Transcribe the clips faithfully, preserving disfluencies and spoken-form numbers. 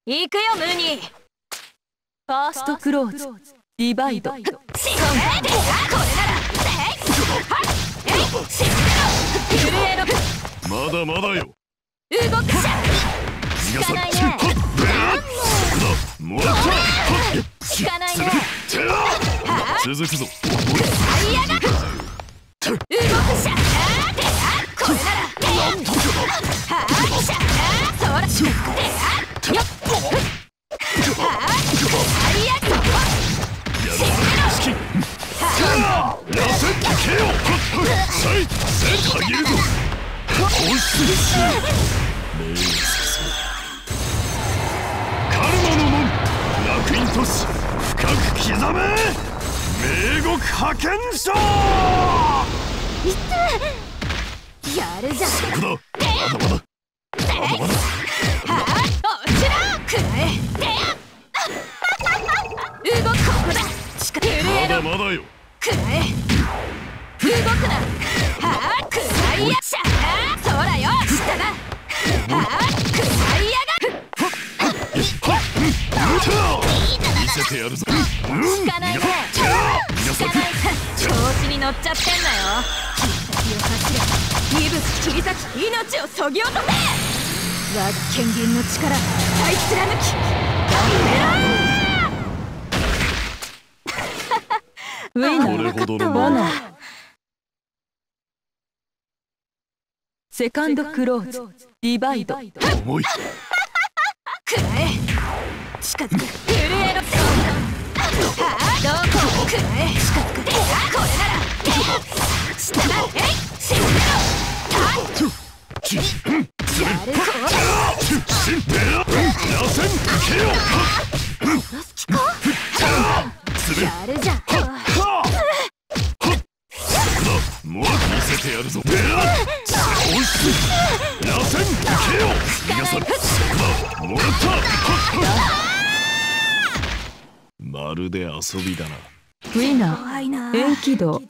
行くよムーニー。 ファーストクローズディバイド。 しこれならえいし震えろ。 まだまだよ。 動くじゃ皆さん、 効かないね。 もらった。 効かないね。 続くぞ。 最悪。動くじゃこれならはあしゃそらしよっ最悪。 やらせ好き。螺旋ケア。さいせんあげるぞ。放出し命令させカルマの門楽園都市深く刻め名国派遣者。 いってやるじゃん。 そこだ。まだまだまだまだ。 はあ落ちろくらえ動くここだ。近く震えろ。 まだまだよ。 くらえ動くな。はあくらいやっしゃそらよ下だ。はあくらいやが見せてやるぞ。 効かないね。効かない調子に乗っちゃってんだよ。切り裂きを走れ鈍く切り裂き命をそぎ落とせ。我が権限の力再貫きウィナこれほどのボナー。セカンドクローズディバイド。 重い。 くらえ近づく震えろ。はあどこくらえ近づくこれなら下だえい死んでろ。やるこシンペラ螺旋ケア。 殺す気か。やるじゃん。 もう見せてやるぞ。放出螺旋ケア。皆さんもらった。まるで遊びだな。 ウィナー円軌道。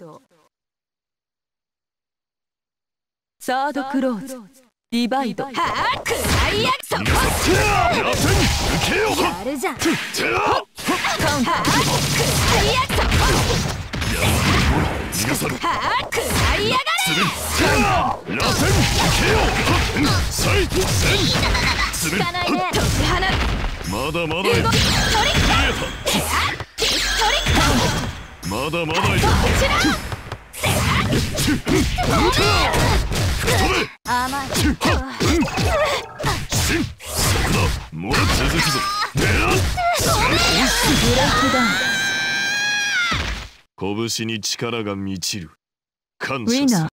サードクローズディバイド。 はあくらいやそこ螺旋ケア。 やるじゃん。はあくらいやそこ皆さんはあくらいやがれ。 螺旋ケア。最前効かないね。解き放る。 まだまだよ。 動きトリックヘアピストリックまだまだよ。 こちらセア甘い。 シンそこだ。もう続くぞ。 ブラックダウン。 拳に力が満ちる。感ウィナー